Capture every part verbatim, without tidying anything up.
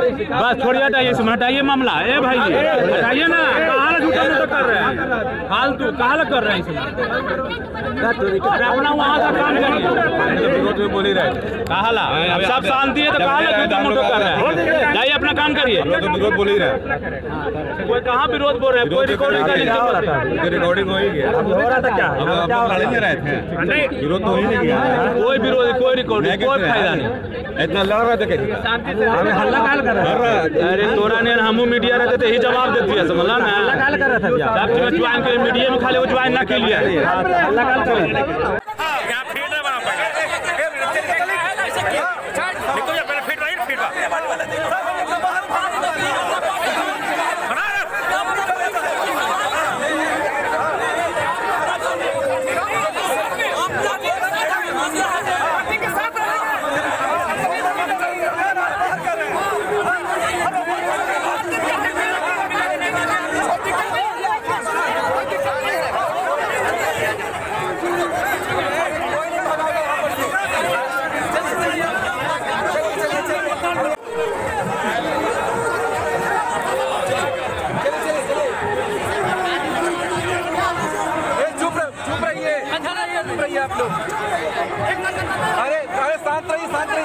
बस छोड़िए, हटाइए हटाइए मामला। ए भाई हटाइए ना, कहाँ झूठा मूठा कर रहे हैं, फालतू कहाँ कर रहे हैं इसमें। अपना वहाँ का काम करिए, बोल ही रहे कहा सब शांति है तो कहा झूठा मूठा कर रहे हैं। जाइए अपना काम करिए। विरोध बोल ही रहे, कोई कहाँ विरोध बोल रहे हैं, कोई रिकॉर्डिंग का रिकॉर्डिंग हो ही गया, हो रहा था क्या, लड़ रहे थे, विरोध हो ही नहीं गया, कोई विरोध कोई रिकॉर्डिंग कोई फायदा नहीं। इतना लड़ रहे थे शांति से, हमें हल्ला काल कर रहा है। अरे तोरा ने हमू मीडिया रहते थे ही जवाब देती है, समझला ना, हल्ला काल कर रहा था सब चीज ज्वाइन कर मीडिया में खाली वो ज्वाइन ना के लिए हल्ला काल कर आप लोग। अरे अरे शांत रहिए, शांत रहिए।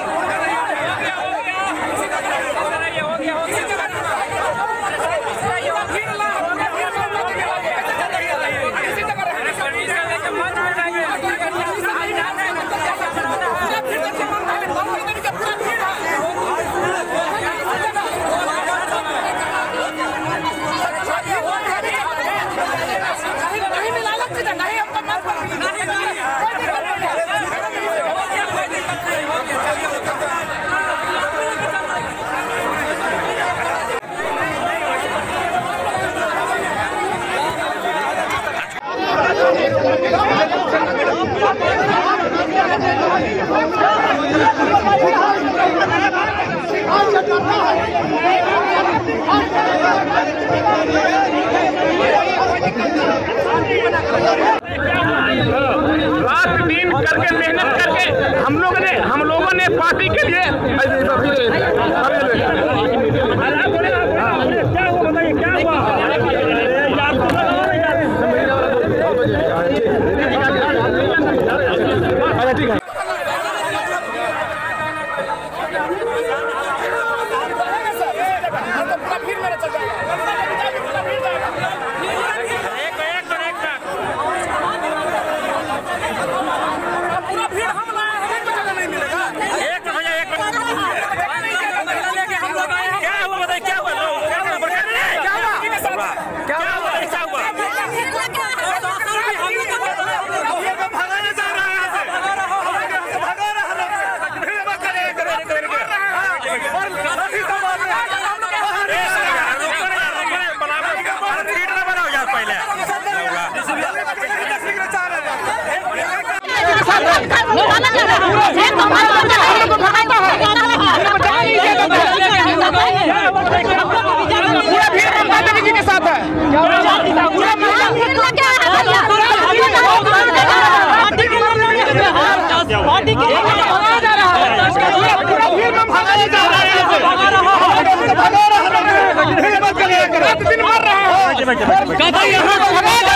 रात दिन करके मेहनत करके हम लोगों ने हम लोगों ने पार्टी के लिए क्या हुआ बताइए, क्या हुआ? ठीक है के साथ है भगा रहा है।